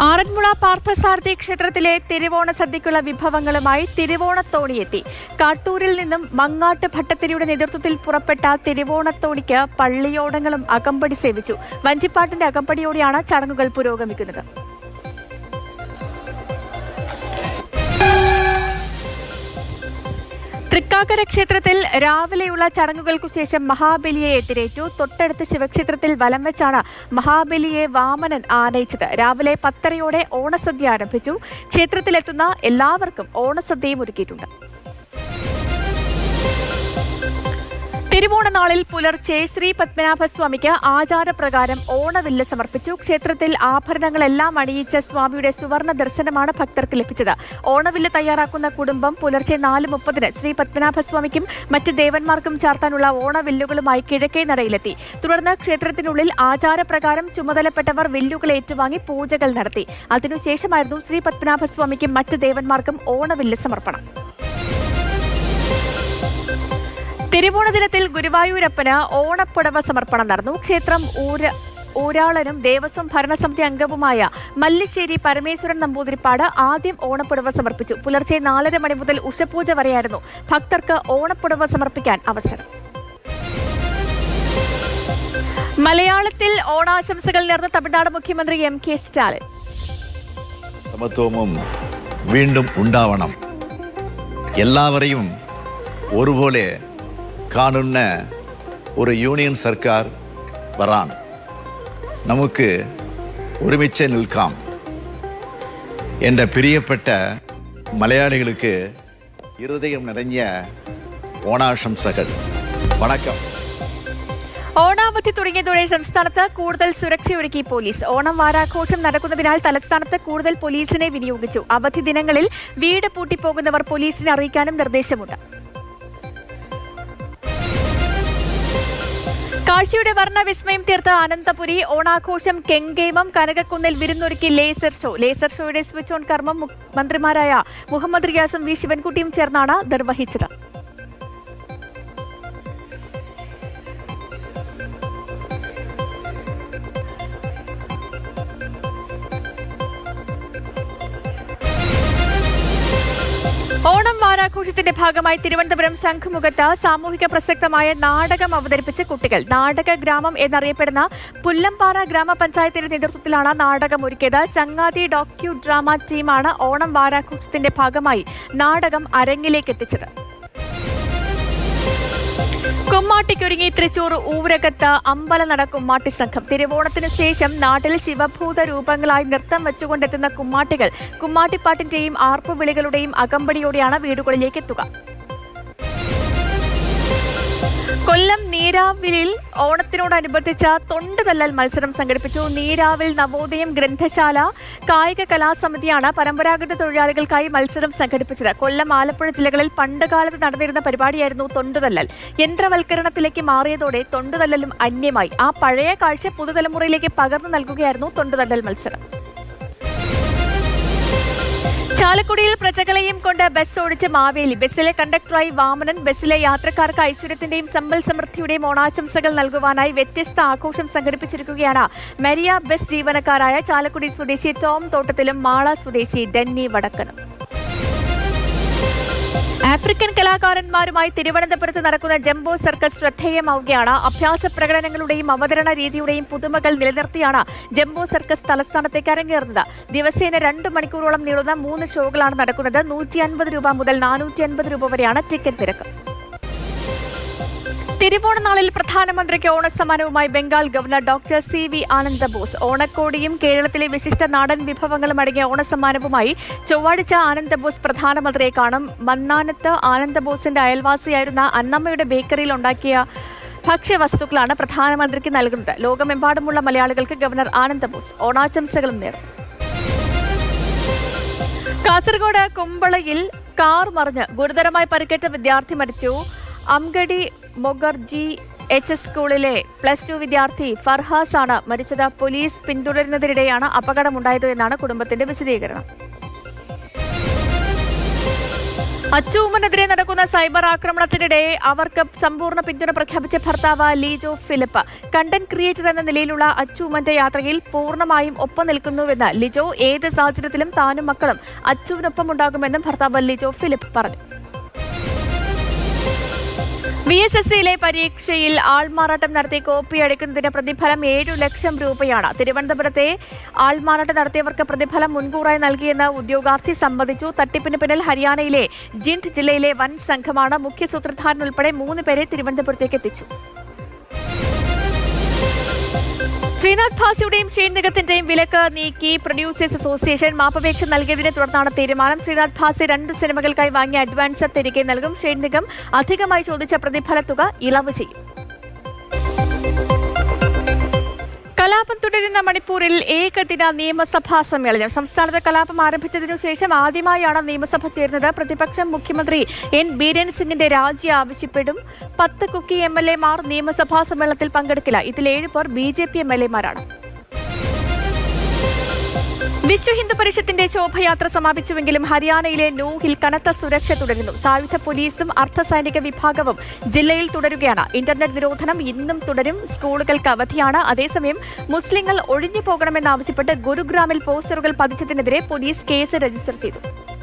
ആറന്മുള പാർത്ഥസാരഥി ക്ഷേത്രത്തിലെ തിരുവോണ സദ്യക്കുള്ള വിഭവങ്ങളുമായി തിരുവോണത്തോണിയെത്തി. കാട്ടൂരിൽ നിന്നും മങ്ങാട്ട് ഭട്ടത്തിരിയുടെ നേതൃത്വത്തിൽ പുറപ്പെട്ട തിരുവോണത്തോണിക്ക് പള്ളിയോടങ്ങളും അകമ്പടി സേവിച്ചു. വഞ്ചിപ്പാട്ടിന്റെ അകമ്പടിയോടെയാണ് ചടങ്ങുകൾ പുരോഗമിക്കുന്നത്. തൃക്കാക്കര ക്ഷേത്രത്തിൽ രാവിലെയുള്ള ചടങ്ങുകൾക്കു ശേഷം മഹാബലിയെ എതിരേറ്റു. തൊട്ടടുത്ത ശിവക്ഷേത്രത്തിൽ വലം വെച്ചാണ് മഹാബലിയെ വാമനൻ ആനയിച്ചത്. രാവിലെ 10:30 ഓണസദ്യ ആരംഭിച്ചു. ക്ഷേത്രത്തിലെത്തുന്ന എല്ലാവർക്കും ഓണസദ്യയും ഒരുക്കിയിട്ടുണ്ട്. തിരുവോണനാളിൽ പുലർച്ചെ ശ്രീ പത്മനാഭസ്വാമിക്ക് ആചാരപ്രകാരം ഓണവില്ല് സമർപ്പിച്ചു. ക്ഷേത്രത്തിൽ ആഭരണങ്ങളെല്ലാം അണിയിച്ച സ്വാമിയുടെ സുവർണ ദർശനമാണ് ഭക്തർക്ക് ലഭിച്ചത്. ഓണവില്ല് തയ്യാറാക്കുന്ന കുടുംബം പുലർച്ചെ 4:30 ശ്രീ പത്മനാഭസ്വാമിക്കും മറ്റ് ദേവന്മാർക്കും ചാർത്താനുള്ള ഓണവില്ലുകളുമായി കിഴക്കേ നടയിലെത്തി. തുടർന്ന് ക്ഷേത്രത്തിനുള്ളിൽ ആചാരപ്രകാരം ചുമതലപ്പെട്ടവർ വില്ലുകൾ ഏറ്റുവാങ്ങി പൂജകൾ നടത്തി. അതിനുശേഷമായിരുന്നു ശ്രീ പത്മനാഭസ്വാമിക്കും മറ്റ് ദേവന്മാർക്കും ഓണവില്ല് സമർപ്പണം. തിരുവോണ ദിനത്തിൽ ഗുരുവായൂരപ്പന് ഓണപ്പുടവ സമർപ്പണം നടന്നു. ക്ഷേത്രം ഊരാളനും ദേവസ്വം ഭരണസമിതി അംഗവുമായ മല്ലിശ്ശേരി പരമേശ്വരൻ നമ്പൂതിരിപ്പാട് ആദ്യം ഓണപ്പുടവ സമർപ്പിച്ചു. പുലർച്ചെ 4:30 മണി മുതൽ ഉഷപൂജ വരെയായിരുന്നു ഭക്തർക്ക് ഓണപ്പുടവ സമർപ്പിക്കാൻ അവസരം. മലയാളത്തിൽ ഓണാശംസകൾ നേർന്ന തമിഴ്നാട് മുഖ്യമന്ത്രി M.K. സ്റ്റാലിൻ. സമത്വവും വീണ്ടും ഉണ്ടാവണം, എല്ലാവരെയും ഒരുപോലെ കാണുന്ന ഒരു യൂണിയൻ സർക്കാർ വരാൻ നമുക്ക് ഒരുമിച്ച് നിൽക്കാം. എൻ്റെ പ്രിയപ്പെട്ട മലയാളികൾക്ക് ഹൃദയം നിറഞ്ഞ ഓണാശംസകൾ. വണക്കം. ഓണാവധി തുടങ്ങിയതോടെ സംസ്ഥാനത്ത് കൂടുതൽ സുരക്ഷയൊരുക്കി പോലീസ്. ഓണം വാരാഘോഷം നടക്കുന്നതിനാൽ തലസ്ഥാനത്ത് കൂടുതൽ പോലീസിനെ വിനിയോഗിച്ചു. അവധി ദിനങ്ങളിൽ വീട് പൂട്ടിപ്പോകുന്നവർ പോലീസിനെ അറിയിക്കാനും നിർദ്ദേശമുണ്ട്. കാഴ്ചയുടെ വർണ്ണവിസ്മയം തീർത്ത അനന്തപുരി. ഓണാഘോഷം കെങ്കേമം. കനകക്കുന്നിൽ വിരുന്നൊരുക്കി ലേസർ ഷോ. ലേസർ ഷോയുടെ സ്വിച്ച് ഓൺ കർമ്മം മന്ത്രിമാരായ മുഹമ്മദ് റിയാസും വി ശിവൻകുട്ടിയും ചേർന്നാണ് നിർവഹിച്ചത്. ഓണം വാരാഘോഷത്തിന്റെ ഭാഗമായി തിരുവനന്തപുരം ശംഖുമുഖത്ത് സാമൂഹിക പ്രസക്തമായ നാടകം അവതരിപ്പിച്ച കുട്ടികൾ. നാടക ഗ്രാമം എന്നറിയപ്പെടുന്ന പുല്ലംപാറ ഗ്രാമപഞ്ചായത്തിന്റെ നേതൃത്വത്തിലാണ് നാടകം ഒരുക്കിയത്. ചങ്ങാതി ഡോക്യു ഡ്രാമ ടീമാണ് ഓണം വാരാഘോഷത്തിന്റെ ഭാഗമായി നാടകം അരങ്ങിലേക്ക് എത്തിച്ചത്. കുമ്മാട്ടിക്കൊരുങ്ങി തൃശൂർ ഊരകത്ത് അമ്പലനട കുമ്മാട്ടി സംഘം. തിരുവോണത്തിനു ശേഷം നാട്ടിൽ ശിവഭൂത രൂപങ്ങളായി നൃത്തം വെച്ചുകൊണ്ടെത്തുന്ന കുമ്മാട്ടികൾ കുമ്മാട്ടിപ്പാട്ടിന്റെയും ആർപ്പുവിളികളുടെയും അകമ്പടിയോടെയാണ് വീടുകളിലേക്ക് എത്തുക. കൊല്ലം നീരാവിലിൽ ഓണത്തിനോടനുബന്ധിച്ച തൊണ്ടുതല്ലൽ മത്സരം സംഘടിപ്പിച്ചു. നീരാവിൽ നവോദയം ഗ്രന്ഥശാല കായിക കലാസമിതിയാണ് പരമ്പരാഗത തൊഴിലാളികൾക്കായി മത്സരം സംഘടിപ്പിച്ചത്. കൊല്ലം, ആലപ്പുഴ ജില്ലകളിൽ പണ്ടുകാലത്ത് നടന്നിരുന്ന പരിപാടിയായിരുന്നു തൊണ്ടുതല്ലൽ. യന്ത്രവൽക്കരണത്തിലേക്ക് മാറിയതോടെ തൊണ്ടുതല്ലലും അന്യമായി. ആ പഴയ കാഴ്ച പുതുതലമുറയിലേക്ക് പകർന്നു നൽകുകയായിരുന്നു തൊണ്ടുതല്ലൽ മത്സരം. ചാലക്കുടിയിൽ പ്രജകളെയും കൊണ്ട് ബസ് ഓടിച്ച് മാവേലി. ബസ്സിലെ കണ്ടക്ടറായി വാമനൻ. ബസ്സിലെ യാത്രക്കാർക്ക് ഐശ്വര്യത്തിന്റെയും സമ്പൽ സമൃദ്ധിയുടെയും ഓണാശംസകൾ നൽകുവാനായി വ്യത്യസ്ത ആഘോഷം സംഘടിപ്പിച്ചിരിക്കുകയാണ് മരിയ ബസ് ജീവനക്കാരായ ചാലക്കുടി സ്വദേശി ടോം തോട്ടത്തിലും മാള സ്വദേശി ഡെന്നി വടക്കനും. ആഫ്രിക്കൻ കലാകാരന്മാരുമായി തിരുവനന്തപുരത്ത് നടക്കുന്ന ജംബോ സർക്കസ് ശ്രദ്ധേയമാവുകയാണ്. അഭ്യാസ പ്രകടനങ്ങളുടെയും അവതരണ രീതിയുടെയും പുതുമകൾ നിലനിർത്തിയാണ് ജംബോ സർക്കസ് തലസ്ഥാനത്തേക്ക് അരങ്ങേറുന്നത്. ദിവസേന 2 മണിക്കൂറോളം നീളുന്ന 3 ഷോകളാണ് നടക്കുന്നത്. 150 രൂപ മുതൽ 450 രൂപ വരെയാണ് ടിക്കറ്റ് നിരക്ക്. തിരുവോണനാളിൽ പ്രധാനമന്ത്രിക്ക് ഓണസമ്മാനവുമായി Bengal governor doctor C.V. Ananda Bose. ഓണക്കോടിയും കേരളത്തിലെ വിശിഷ്ട നാടൻ വിഭവങ്ങളും അടങ്ങിയ ഓണസമ്മാനവുമായി ചൊവ്വാഴ്ച ആനന്ദബോസ് പ്രധാനമന്ത്രിയെ കാണും. മന്നാനത്ത് ആനന്ദബോസിന്റെ അയൽവാസിയായിരുന്ന അന്നമ്മയുടെ ബേക്കറിയിൽ ഉണ്ടാക്കിയ ഭക്ഷ്യവസ്തുക്കളാണ് പ്രധാനമന്ത്രിക്ക് നൽകുന്നത്. ലോകമെമ്പാടുമുള്ള മലയാളികൾക്ക് ഗവർണർ ആനന്ദബോസ് ഓണാശംസകളും നേർന്നു. കാസർഗോഡ് കുമ്പളയിൽ കാർ മറിഞ്ഞ് ഗുരുതരമായി പരിക്കേറ്റ വിദ്യാർത്ഥി മരിച്ചു. അംഗടി മൊഗർജി HS സ്കൂളിലെ +2 വിദ്യാർത്ഥി ഫർഹാസ് ആണ് മരിച്ചത്. പോലീസ് പിന്തുടരുന്നതിനിടെയാണ് അപകടമുണ്ടായത് എന്നാണ് കുടുംബത്തിന്റെ വിശദീകരണം. അച്ചുമ്മനെതിരെ നടക്കുന്ന സൈബർ ആക്രമണത്തിനിടെ അവർക്ക് സമ്പൂർണ്ണ പിന്തുണ പ്രഖ്യാപിച്ച ഭർത്താവ് ലിജോ ഫിലിപ്പ് കണ്ടന്റ് ക്രിയേറ്റർ എന്ന നിലയിലുള്ള അച്ചുമ്മന്റെ യാത്രയിൽ പൂർണ്ണമായും ഒപ്പം നിൽക്കുന്നുവെന്ന് ലിജോ ഏത് സാഹചര്യത്തിലും താനും മക്കളും അച്ചുവിനൊപ്പം ഉണ്ടാകുമെന്നും ഭർത്താവ് ലിജോ ഫിലിപ്പ് പറഞ്ഞു. VSSCയിലെ പരീക്ഷയിൽ ആൾമാറാട്ടം നടത്തി കോപ്പി അടിക്കുന്നതിന് പ്രതിഫലം 7 ലക്ഷം രൂപയാണ്. തിരുവനന്തപുരത്തെ ആൾമാറാട്ടം നടത്തിയവർക്ക് പ്രതിഫലം മുൻകൂറായി നൽകിയെന്ന് ഉദ്യോഗാർത്ഥി സമ്മതിച്ചു. തട്ടിപ്പിന് പിന്നിൽ ഹരിയാനയിലെ ജിൻഡ് ജില്ലയിലെ വൻ സംഘമാണ്. മുഖ്യ സൂത്രധാരൻ ഉൾപ്പെടെ 3 പേരെ തിരുവനന്തപുരത്തേക്ക് എത്തിച്ചു. ശ്രീനാഥ് ഭാസിയുടെയും ഷെയ്ൻ നിഗത്തിന്റെയും വിലക്ക് നീക്കി പ്രൊഡ്യൂസേഴ്സ് അസോസിയേഷൻ മാപ്പപേക്ഷ നൽകിയതിനെ തുടർന്നാണ് തീരുമാനം. ശ്രീനാഥ് ഭാസി 2 സിനിമകൾക്കായി വാങ്ങിയ അഡ്വാൻസ് തിരികെ നൽകും. ഷെയ്ൻ നിഗം അധികമായി ചോദിച്ച പ്രതിഫല തുക ഇളവ് ചെയ്യും. കലാപം തുടരുന്ന മണിപ്പൂരിൽ ഏകദിന നിയമസഭാ സമ്മേളനം. സംസ്ഥാനത്ത് കലാപം ആരംഭിച്ചതിനു ശേഷം ആദ്യമായാണ് നിയമസഭ ചേർന്നത്. പ്രതിപക്ഷം മുഖ്യമന്ത്രി എൻ ബീരൻ സിംഗിന്റെ രാജി ആവശ്യപ്പെടും. 10 കുക്കി MLA-മാർ നിയമസഭാ സമ്മേളനത്തിൽ പങ്കെടുക്കില്ല. ഇതിൽ 7 പേർ BJP MLA-മാരാണ്. വിശ്വ ഹിന്ദു പരിഷത്തിന്റെ ശോഭയാത്ര സമാപിച്ചുവെങ്കിലും ഹരിയാനയിലെ നൂഹിൽ കനത്ത സുരക്ഷ തുടരുന്നു. സായുധ പോലീസും അർദ്ധസൈനിക വിഭാഗവും ജില്ലയിൽ തുടരുകയാണ്. ഇന്റർനെറ്റ് നിരോധനം ഇന്നും തുടരും. സ്കൂളുകൾക്ക് അവധിയാണ്. അതേസമയം മുസ്ലിങ്ങൾ ഒഴിഞ്ഞു പോകണമെന്നാവശ്യപ്പെട്ട് ഗുരുഗ്രാമിൽ പോസ്റ്ററുകൾ പതിച്ചതിനെതിരെ പോലീസ് കേസ് രജിസ്റ്റർ ചെയ്തു.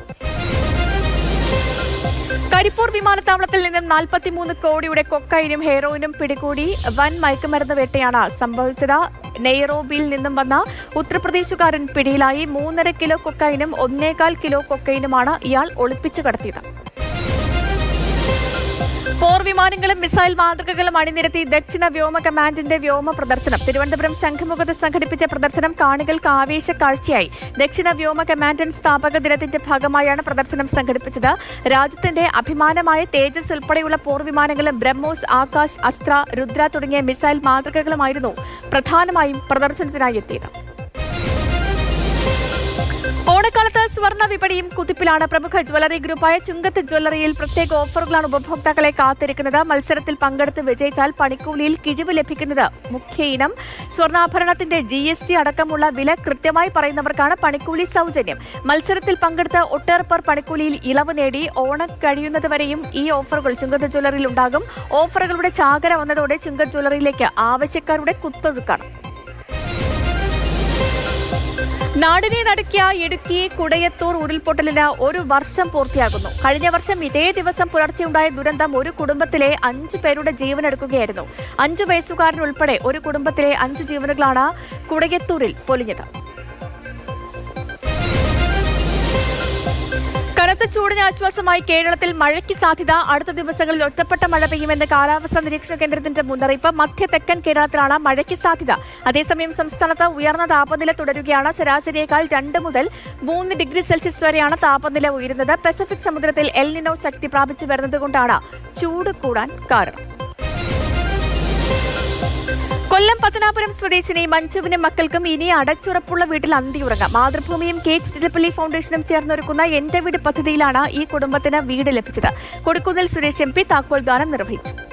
കരിപ്പൂർ വിമാനത്താവളത്തിൽ നിന്നും 43 കോടിയുടെ കൊക്കൈനും ഹെറോയിനും പിടികൂടി. വൻ മയക്കുമരുന്ന് വേട്ടയാണ് സംഭവിച്ചത്. നെയ്റോബിയിൽ നിന്നും വന്ന ഉത്തർപ്രദേശുകാരൻ പിടിയിലായി. 3.5 കിലോ കൊക്കൈനും 1.25 കിലോ കൊക്കൈനുമാണ് ഇയാൾ ഒളിപ്പിച്ചു കടത്തിയത്. പോർ വിമാനങ്ങളും മിസൈൽ മാതൃകകളും അണിനിരത്തി ദക്ഷിണ വ്യോമ കമാൻഡിന്റെ വ്യോമ പ്രദർശനം. തിരുവനന്തപുരം ശംഖുമുഖത്ത് സംഘടിപ്പിച്ച പ്രദർശനം കാണികൾക്ക് ആവേശ കാഴ്ചയായി. ദക്ഷിണ വ്യോമ കമാൻഡന്റ് സ്ഥാപക ദിനത്തിന്റെ ഭാഗമായാണ് പ്രദർശനം സംഘടിപ്പിച്ചത്. രാജ്യത്തിന്റെ അഭിമാനമായ തേജസ് ഉൾപ്പെടെയുള്ള പോർ വിമാനങ്ങളും ബ്രഹ്മോസ്, ആകാശ്, അസ്ത്ര, രുദ്ര തുടങ്ങിയ മിസൈൽ മാതൃകകളുമായിരുന്നു പ്രധാനമായും പ്രദർശനത്തിനായി എത്തിയത്. ഓണക്കാലത്ത് സ്വർണ്ണ വിപണിയും കുതിപ്പിലാണ്. പ്രമുഖ ജ്വല്ലറി ഗ്രൂപ്പായ ചുങ്കത്ത് ജ്വല്ലറിയിൽ പ്രത്യേക ഓഫറുകളാണ് ഉപഭോക്താക്കളെ കാത്തിരിക്കുന്നത്. മത്സരത്തിൽ പങ്കെടുത്ത് വിജയിച്ചാൽ പണിക്കൂലിയിൽ കിഴിവ് ലഭിക്കുന്നത് മുഖ്യ ഇനം. സ്വർണ്ണാഭരണത്തിന്റെ GST അടക്കമുള്ള വില കൃത്യമായി പറയുന്നവർക്കാണ് പണിക്കൂലി സൗജന്യം. മത്സരത്തിൽ പങ്കെടുത്ത് ഒട്ടേറെ പേർ പണിക്കൂലിയിൽ ഇളവ് നേടി. ഓണം കഴിയുന്നതുവരെയും ഈ ഓഫറുകൾ ചുങ്കത്ത് ജ്വല്ലറിയിൽ ഉണ്ടാകും. ഓഫറുകളുടെ ചാകര വന്നതോടെ ചുങ്കത്ത് ജ്വല്ലറിയിലേക്ക് ആവശ്യക്കാരുടെ കുത്തൊഴുക്കാണ്. നാടിനെ നടുക്കിയ ഇടുക്കി കുടയത്തൂർ ഉരുൾപൊട്ടലിന് 1 വർഷം പൂർത്തിയാകുന്നു. കഴിഞ്ഞ വർഷം ഇതേ ദിവസം പുലർച്ചെയുണ്ടായ ദുരന്തം ഒരു കുടുംബത്തിലെ 5 പേരുടെ ജീവനെടുക്കുകയായിരുന്നു. 5 വയസ്സുകാരൻ ഉൾപ്പെടെ ഒരു കുടുംബത്തിലെ 5 ജീവനുകളാണ് കുടയത്തൂരിൽ പൊലിഞ്ഞത്. കനത്ത ചൂടിന് ആശ്വാസമായി കേരളത്തിൽ മഴയ്ക്ക് സാധ്യത. അടുത്ത ദിവസങ്ങളിൽ ഒറ്റപ്പെട്ട മഴ പെയ്യുമെന്ന് കാലാവസ്ഥാ നിരീക്ഷണ കേന്ദ്രത്തിന്റെ മുന്നറിയിപ്പ്. മധ്യ തെക്കൻ കേരളത്തിലാണ് മഴയ്ക്ക് സാധ്യത. അതേസമയം സംസ്ഥാനത്ത് ഉയർന്ന താപനില തുടരുകയാണ്. ശരാശരിയേക്കാൾ 2 മുതൽ 3 ഡിഗ്രി സെൽഷ്യസ് വരെയാണ് താപനില ഉയരുന്നത്. പസഫിക് സമുദ്രത്തിൽ എൽ നിനോ ശക്തി പ്രാപിച്ചു വരുന്നതുകൊണ്ടാണ് ചൂട് കൂടാൻ കാരണം. കൊല്ലം പത്തനാപുരം സ്വദേശിനി മഞ്ജുവിനും മക്കൾക്കും ഇനി അടച്ചുറപ്പുള്ള വീട്ടിൽ അന്തിയുറങ്ങാം. മാതൃഭൂമിയും KHDPLE ഫൗണ്ടേഷനും ചേർന്നൊരുക്കുന്ന എന്റെ വീട് പദ്ധതിയിലാണ് ഈ കുടുംബത്തിന് വീട് ലഭിച്ചത്. കൊടിക്കുന്നിൽ സുരേഷ് MP താക്കോൽദാനം നിർവഹിച്ചു.